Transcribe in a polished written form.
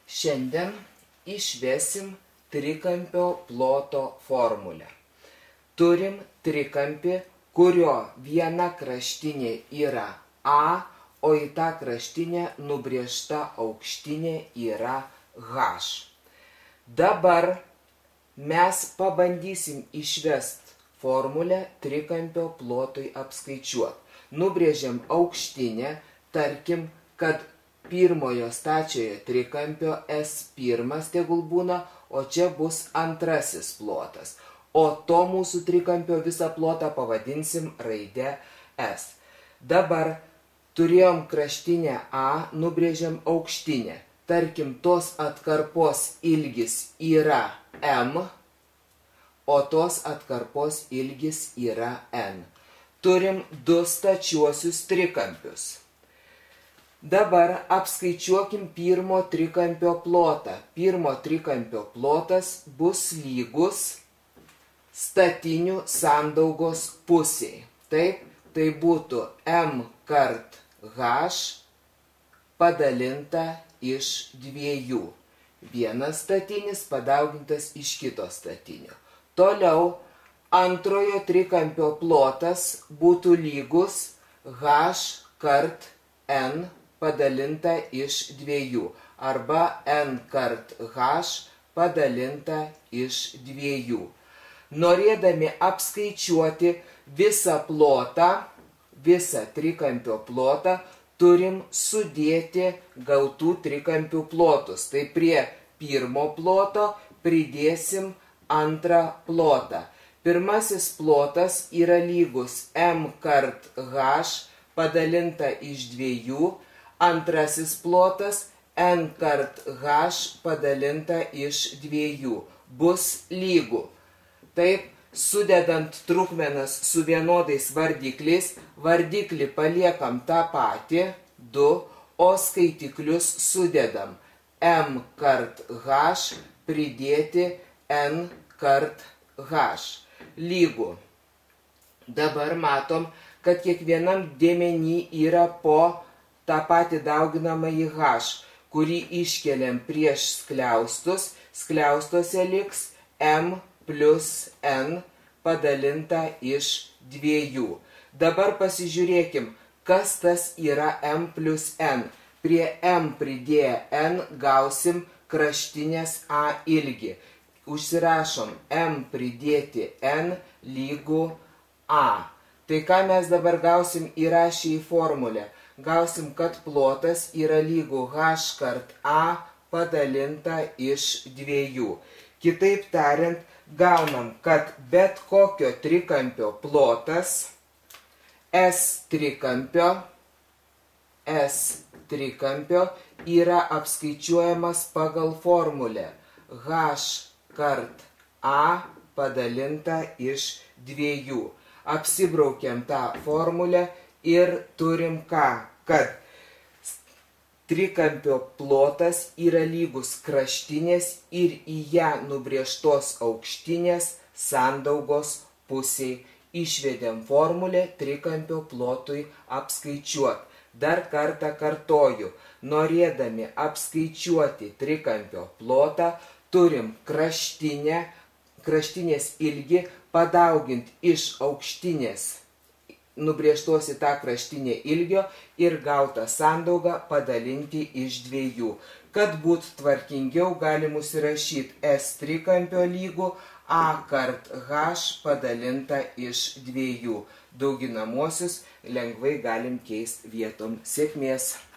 Šiandien išvesim trikampio ploto formulę. Turim trikampį, kurio viena kraštinė yra A, o į tą kraštinę nubrėžta aukštinė yra H. Dabar mes pabandysim išvest formulę trikampio plotui apskaičiuoti. Nubrėžiam aukštinę, tarkim, kad pirmojo stačiojo trikampio S1 tegul būna, o čia bus antrasis plotas. O to mūsų trikampio visą plotą pavadinsim raide S. Dabar turėjom kraštinę A, nubrėžiam aukštinę. Tarkim, tos atkarpos ilgis yra M, o tos atkarpos ilgis yra N. Turim du stačiuosius trikampius. Dabar apskaičiuokim pirmo trikampio plotą. Pirmo trikampio plotas bus lygus statinių sandaugos pusiai. Taip, tai būtų M kart H padalinta iš dviejų. Vienas statinis padaugintas iš kito statinio. Toliau antrojo trikampio plotas būtų lygus H kart N padalinta iš dviejų arba N kart H padalinta iš dviejų. Norėdami apskaičiuoti visą plotą, visą trikampio plotą, turim sudėti gautų trikampių plotus. Tai prie pirmo ploto pridėsim antrą plotą. Pirmasis plotas yra lygus M kart H padalinta iš dviejų, antrasis plotas N kart H padalinta iš dviejų. Bus lygu. Taip, sudedant trupmenas su vienodais vardikliais, vardiklį paliekam tą patį, 2, o skaitiklius sudedam. M kart H pridėti N kart H. Lygu. Dabar matom, kad kiekvienam dėmeny yra po tą patį dauginamąjį H, kurį iškeliam prieš skliaustus. Skliaustuose liks M plus N padalinta iš dviejų. Dabar pasižiūrėkim, kas tas yra M plus N. Prie M pridėję N gausim kraštinės A ilgį. Užsirašom M pridėti N lygų A. Tai ką mes dabar gausim įrašę į formulę? Gausim, kad plotas yra lygų H kart A padalinta iš dviejų. Kitaip tariant, gaunam, kad bet kokio trikampio plotas S trikampio yra apskaičiuojamas pagal formulę H kart A padalinta iš dviejų. Apsibraukiam tą formulę ir turim ką? Kad trikampio plotas yra lygus kraštinės ir į ją nubrėžtos aukštinės sandaugos pusiai. Išvedėm formulę trikampio plotui apskaičiuoti. Dar kartą kartoju, norėdami apskaičiuoti trikampio plotą, turim kraštinės ilgį padauginti iš aukštinės nubrėžtos į tą kraštinę ilgio ir gautą sandaugą padalinti iš dviejų. Kad būtų tvarkingiau, galim užsirašyti S trikampio lygų A kart H padalinta iš dviejų. Dauginamuosius lengvai galim keisti vietom. Sėkmės!